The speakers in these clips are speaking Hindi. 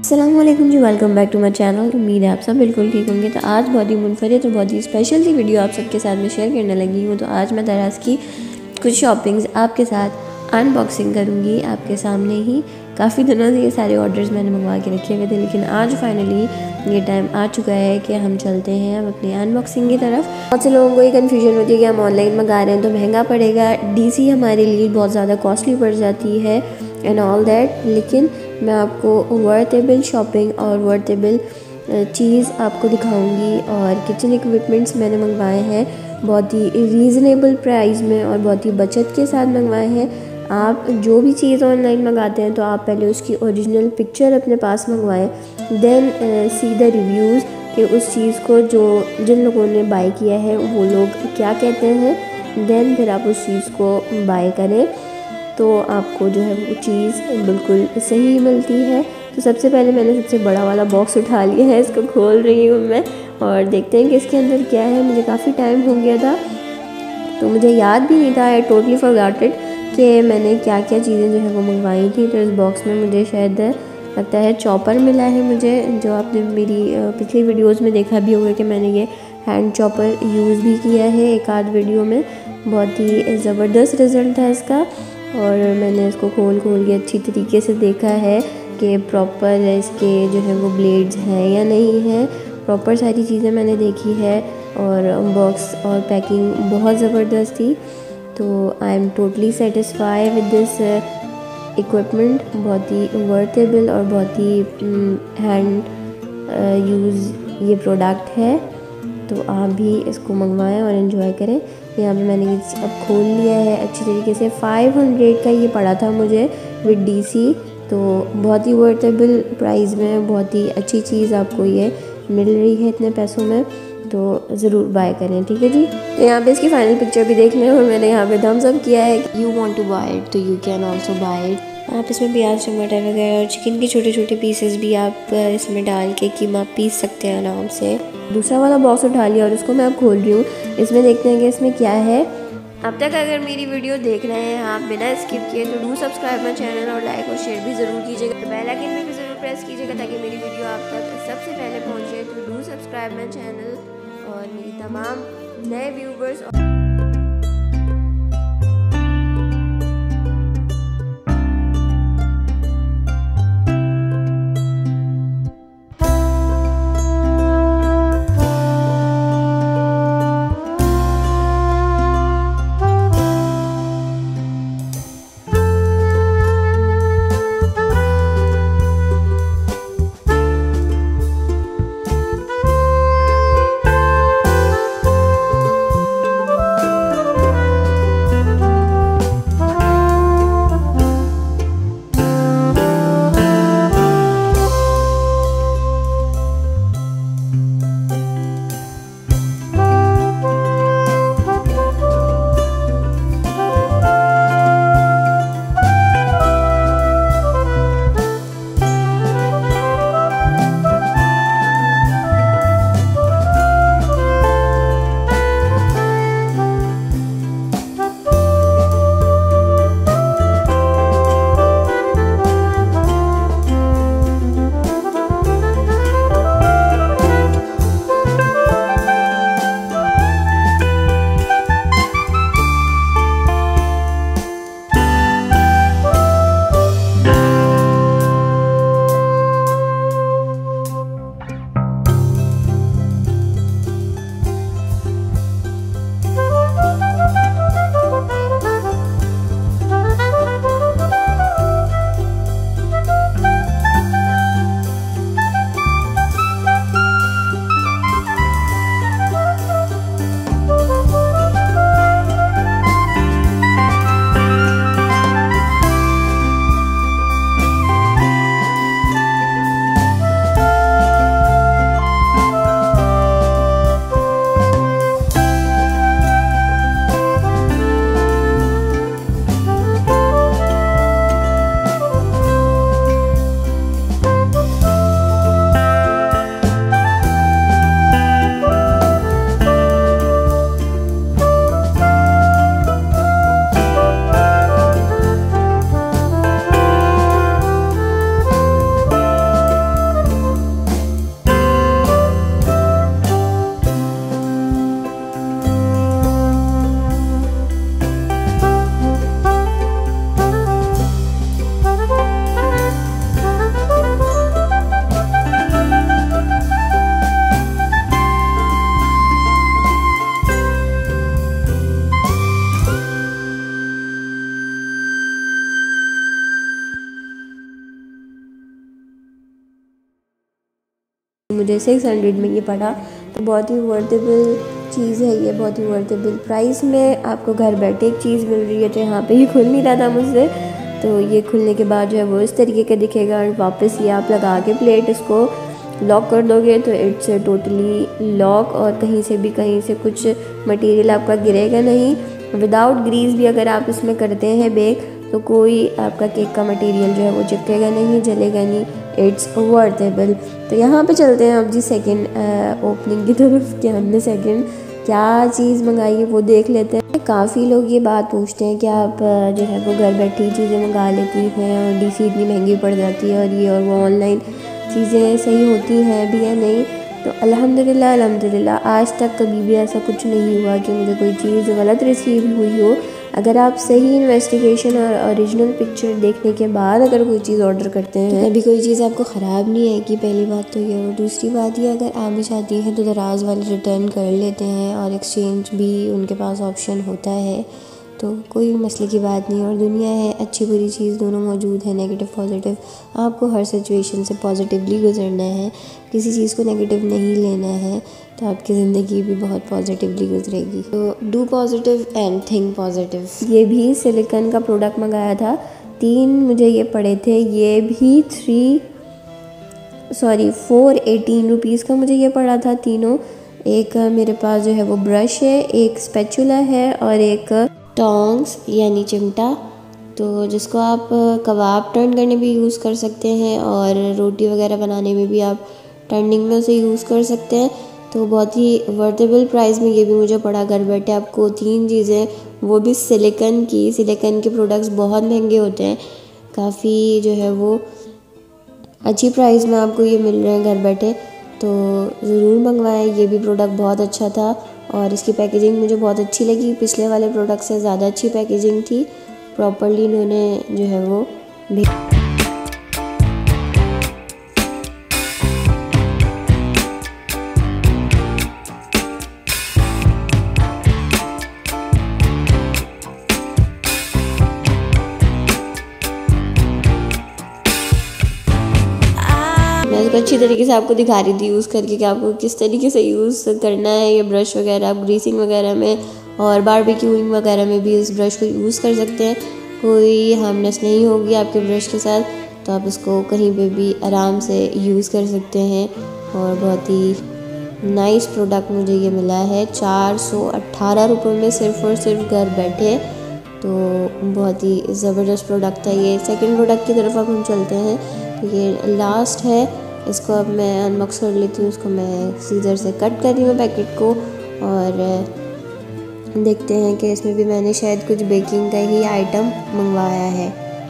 अस्सलामुअलैकुम जी, welcome back to my channel. उम्मीद है आप सब बिल्कुल ठीक होंगे। तो आज बहुत ही मुनफरिद और बहुत ही स्पेशल सी वीडियो आप सबके साथ में शेयर करने लगी हूँ। तो आज मैं दराज की कुछ शॉपिंग्स आपके साथ अनबॉक्सिंग करूँगी आपके सामने ही। काफ़ी दिनों से ये सारे ऑर्डर्स मैंने मंगवा के रखे हुए थे, लेकिन आज फाइनली ये टाइम आ चुका है कि हम चलते हैं अब अपने अनबॉक्सिंग की तरफ। बहुत से लोगों को ये कन्फ्यूजन होती है कि हम ऑनलाइन मंगा रहे हैं तो महंगा पड़ेगा, डीसी हमारे लिए बहुत ज़्यादा कॉस्टली पड़ जाती है एंड ऑल दैट। लेकिन मैं आपको वर्थेबल शॉपिंग और वर्थेबल चीज़ आपको दिखाऊंगी। और किचन इक्विपमेंट्स मैंने मंगवाए हैं बहुत ही रीज़नेबल प्राइस में और बहुत ही बचत के साथ मंगवाए हैं। आप जो भी चीज़ ऑनलाइन मंगाते हैं तो आप पहले उसकी ओरिजिनल पिक्चर अपने पास मंगवाएं, देन सी द रिव्यूज़ कि उस चीज़ को जिन लोगों ने बाय किया है वो लोग क्या कहते हैं, देन फिर आप उस चीज़ को बाय करें तो आपको जो है वो चीज़ बिल्कुल सही मिलती है। तो सबसे पहले मैंने सबसे बड़ा वाला बॉक्स उठा लिया है, इसको खोल रही हूँ मैं और देखते हैं कि इसके अंदर क्या है। मुझे काफ़ी टाइम हो गया था तो मुझे याद भी नहीं था, आई टोटली फॉरगॉटेड कि मैंने क्या क्या चीज़ें जो है वो मंगवाई थी। तो इस बॉक्स में मुझे शायद लगता है चॉपर मिला है मुझे, जो आपने मेरी पिछली वीडियोज़ में देखा भी होगा कि मैंने ये हैंड चॉपर यूज़ भी किया है एक आध वीडियो में। बहुत ही ज़बरदस्त रिज़ल्ट था इसका और मैंने इसको खोल के अच्छी तरीके से देखा है कि प्रॉपर इसके जो है वो ब्लेड्स हैं या नहीं हैं। प्रॉपर सारी चीज़ें मैंने देखी है और बॉक्स और पैकिंग बहुत ज़बरदस्त थी। तो I am totally satisfy with this equipment. बहुत ही वर्थेबल और बहुत ही हैंड यूज़ ये प्रोडक्ट है। तो आप भी इसको मंगवाएं और इन्जॉय करें। यहाँ पे मैंने अब खोल लिया है अच्छी तरीके से। 500 का ये पड़ा था मुझे विद डीसी, तो बहुत ही वर्थेबल प्राइस में बहुत ही अच्छी चीज़ आपको ये मिल रही है इतने पैसों में। तो ज़रूर बाय करें, ठीक है जी। तो यहाँ पे इसकी फाइनल पिक्चर भी देख लें और मैंने यहाँ पे थम्स अप किया है। You want to buy it तो you can also buy it. आप इसमें प्याज टमाटर वगैरह और चिकन के छोटे छोटे पीसेस भी आप इसमें डाल के कीमा पीस सकते हैं आराम से। दूसरा वाला बॉक्स उठा लिया और इसको मैं अब खोल रही हूँ। इसमें देखते हैं कि इसमें क्या है। अब तक अगर मेरी वीडियो देख रहे हैं आप बिना स्किप किए तो डू सब्सक्राइब माई चैनल और लाइक और शेयर भी ज़रूर कीजिएगा। बेल आइकन में भी ज़रूर प्रेस कीजिएगा ताकि मेरी वीडियो आप तक सबसे पहले पहुँचे। तो डू सब्सक्राइब माई चैनल और मेरी तमाम नए व्यूवर्स मुझे 600 में ये पड़ा। तो बहुत ही वर्थेबल चीज़ है ये, बहुत ही वर्थेबल प्राइस में आपको घर बैठे एक चीज़ मिल रही है। तो यहाँ पे ये खुल नहीं रहा था मुझसे, तो ये खुलने के बाद जो है वो इस तरीके का दिखेगा। और वापस ये आप लगा के प्लेट इसको लॉक कर दोगे तो इट्स टोटली लॉक, और कहीं से कुछ मटेरियल आपका गिरेगा नहीं। विदाउट ग्रीस भी अगर आप इसमें करते हैं बेक तो कोई आपका केक का मटेरियल जो है वो चिपकेगा नहीं, जलेगा नहीं। It's worthable. तो यहाँ पे चलते हैं अब जी सेकंड ओपनिंग की तरफ कि हमने सेकंड क्या चीज़ मंगाई है वो देख लेते हैं। काफ़ी लोग ये बात पूछते हैं कि आप जो है वो घर बैठी चीज़ें मंगा लेती हैं और डीसी इतनी महंगी पड़ जाती है और ये और वो ऑनलाइन चीज़ें सही होती हैं भी या नहीं। तो अल्हम्दुलिल्लाह आज तक कभी भी ऐसा कुछ नहीं हुआ कि मुझे कोई चीज़ गलत रिसीव हुई हो। अगर आप सही इन्वेस्टिगेशन और ओरिजिनल पिक्चर देखने के बाद अगर कोई चीज़ ऑर्डर करते हैं तो अभी कोई चीज़ आपको ख़राब नहीं आएगी, पहली बात तो ये। और दूसरी बात ये, अगर आप भी चाहती हैं तो दराज वाले रिटर्न कर लेते हैं और एक्सचेंज भी उनके पास ऑप्शन होता है, तो कोई मसले की बात नहीं। और दुनिया है, अच्छी बुरी चीज़ दोनों मौजूद है, नेगेटिव पॉजिटिव। आपको हर सिचुएशन से पॉजिटिवली गुजरना है, किसी चीज़ को नेगेटिव नहीं लेना है, तो आपकी ज़िंदगी भी बहुत पॉजिटिवली गुजरेगी। तो do positive and think positive. ये भी सिलिकॉन का प्रोडक्ट मंगाया था, 3 मुझे ये पड़े थे। ये भी 418 रुपीज़ का मुझे ये पड़ा था तीनों। एक मेरे पास जो है वो ब्रश है, एक स्पैचुला है और एक टोंग्स यानी चिमटा, तो जिसको आप कबाब टर्न करने भी यूज़ कर सकते हैं और रोटी वगैरह बनाने में भी आप टर्निंग में उसे यूज़ कर सकते हैं। तो बहुत ही वर्थेबल प्राइस में ये भी मुझे पड़ा। घर बैठे आपको 3 चीज़ें, वो भी सिलिकॉन के प्रोडक्ट्स बहुत महंगे होते हैं, काफ़ी जो है वो अच्छी प्राइस में आपको ये मिल रहे हैं घर बैठे, तो ज़रूर मंगवाएं। ये भी प्रोडक्ट बहुत अच्छा था और इसकी पैकेजिंग मुझे बहुत अच्छी लगी, पिछले वाले प्रोडक्ट से ज़्यादा अच्छी पैकेजिंग थी। प्रॉपर्ली इन्होंने जो है वो मैं इसको अच्छी तरीके से आपको दिखा रही थी यूज़ करके कि आपको किस तरीके से यूज़ करना है। ये ब्रश वगैरह आप ग्रीसिंग वगैरह में और बारबेक्यूइंग वगैरह में भी इस ब्रश को यूज़ कर सकते हैं, कोई हार्मनेस नहीं होगी आपके ब्रश के साथ। तो आप इसको कहीं पे भी आराम से यूज़ कर सकते हैं और बहुत ही नाइस प्रोडक्ट मुझे ये मिला है 418 रुपये में, सिर्फ़ और सिर्फ घर बैठे। तो बहुत ही ज़बरदस्त प्रोडक्ट था ये। सेकंड प्रोडक्ट की तरफ अब हम चलते हैं। तो ये लास्ट है, इसको अब मैं अनबॉक्स कर लेती हूँ। इसको मैं सीजर से कट कर रही हूँ पैकेट को और देखते हैं कि इसमें भी मैंने शायद कुछ बेकिंग का ही आइटम मंगवाया है।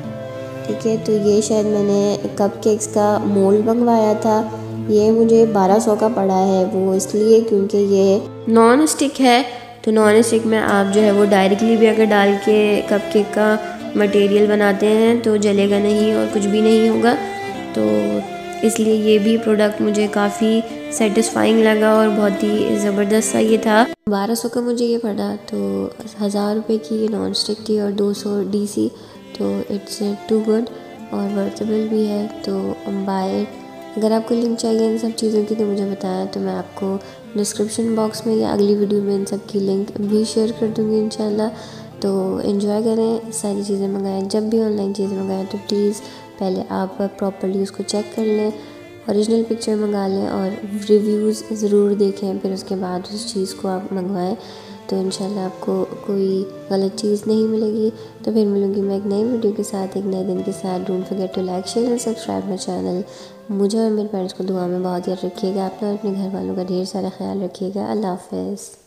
ठीक है, तो ये शायद मैंने कपकेक्स का मोल्ड मंगवाया था। ये मुझे 1200 का पड़ा है, वो इसलिए क्योंकि ये नॉन स्टिक है। तो नॉन स्टिक में आप जो है वो डायरेक्टली भी अगर डाल के कपकेक का मटेरियल बनाते हैं तो जलेगा नहीं और कुछ भी नहीं होगा। तो इसलिए ये भी प्रोडक्ट मुझे काफ़ी सेटिस्फाइंग लगा और बहुत ही ज़बरदस्त सा ये था। 1200 का मुझे ये पड़ा, तो 1000 रुपये की ये नॉन स्टिक थी और 200 डीसी। तो इट्स टू गुड और वर्थेबल भी है, तो बाय। अगर आपको लिंक चाहिए इन सब चीज़ों की तो मुझे बताया, तो मैं आपको डिस्क्रिप्शन बॉक्स में या अगली वीडियो में इन सब की लिंक भी शेयर कर दूँगी इंशाल्लाह। तो एंजॉय करें, सारी चीज़ें मंगाएं। जब भी ऑनलाइन चीज़ें मंगाएं तो प्लीज़ पहले आप प्रॉपर्ली उसको चेक कर लें, ओरिजिनल पिक्चर मंगा लें और रिव्यूज़ ज़रूर देखें, फिर उसके बाद उस चीज़ को आप मंगवाएं। तो इंशाल्लाह आपको कोई गलत चीज़ नहीं मिलेगी। तो फिर मिलूँगी मैं एक नई वीडियो के साथ, एक नए दिन के साथ। Don't forget to like, share and subscribe my channel. मुझे और मेरे पेरेंट्स को दुआ में बहुत याद रखिएगा। अपना और अपने घर वालों का ढेर सारा ख्याल रखिएगा। अल्लाह हाफ़िज़।